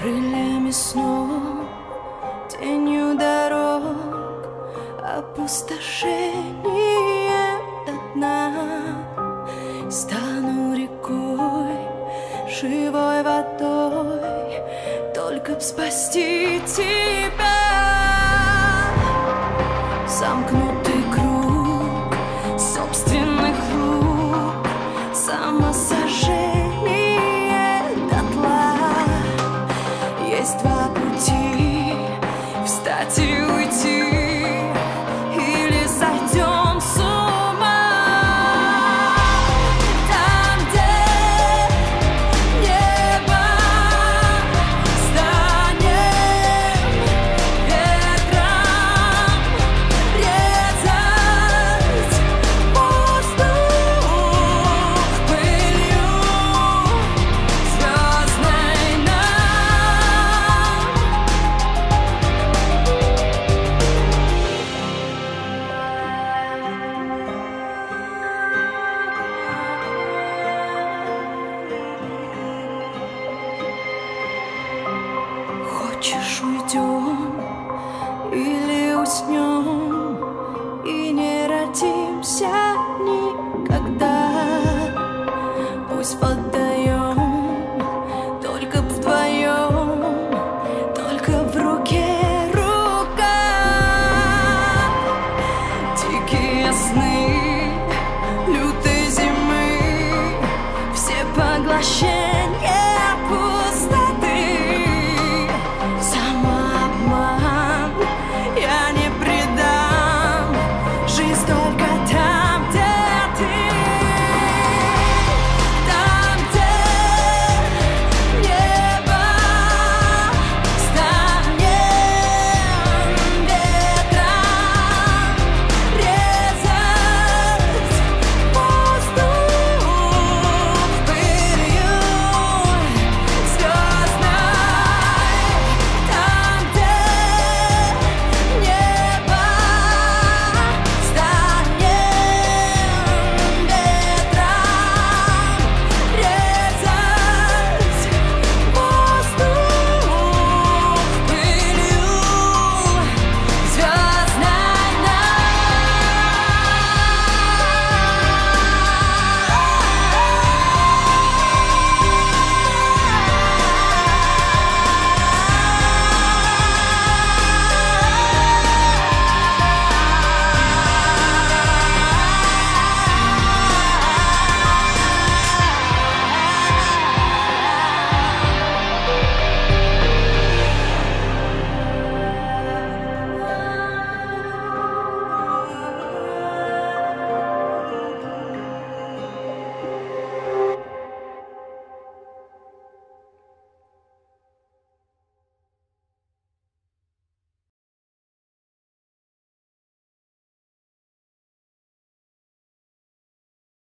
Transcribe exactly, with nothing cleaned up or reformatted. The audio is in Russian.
крыльями снов, тенью дорог, опустошение до дна. Стану рекой, живой водой, только б спасти тебя. Замкнутый круг собственных рук, самосожжение дотла. Есть два пути: встать и уйти, или сойдем с ума. Там, где небо станет ветром резать воздух пылью звездной нам. Хочешь, уйдем или уснем?